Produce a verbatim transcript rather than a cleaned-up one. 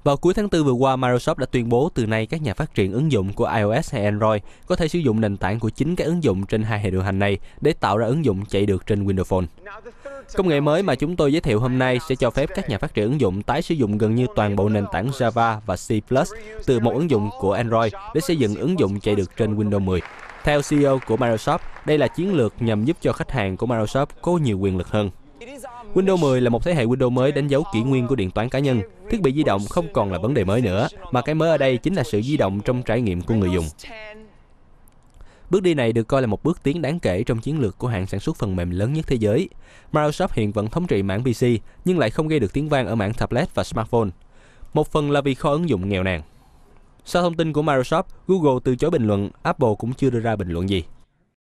Vào cuối tháng tư vừa qua, Microsoft đã tuyên bố từ nay các nhà phát triển ứng dụng của iOS hay Android có thể sử dụng nền tảng của chính các ứng dụng trên hai hệ điều hành này để tạo ra ứng dụng chạy được trên Windows Phone. Công nghệ mới mà chúng tôi giới thiệu hôm nay sẽ cho phép các nhà phát triển ứng dụng tái sử dụng gần như toàn bộ nền tảng Java và C plus từ một ứng dụng của Android để xây dựng ứng dụng chạy được trên Windows mười. Theo xê e ô của Microsoft, đây là chiến lược nhằm giúp cho khách hàng của Microsoft có nhiều quyền lực hơn. Windows mười là một thế hệ Windows mới đánh dấu kỷ nguyên của điện toán cá nhân. Thiết bị di động không còn là vấn đề mới nữa, mà cái mới ở đây chính là sự di động trong trải nghiệm của người dùng. Bước đi này được coi là một bước tiến đáng kể trong chiến lược của hãng sản xuất phần mềm lớn nhất thế giới. Microsoft hiện vẫn thống trị mảng pê xê, nhưng lại không gây được tiếng vang ở mảng tablet và smartphone. Một phần là vì kho ứng dụng nghèo nàn. Sau thông tin của Microsoft, Google từ chối bình luận, Apple cũng chưa đưa ra bình luận gì.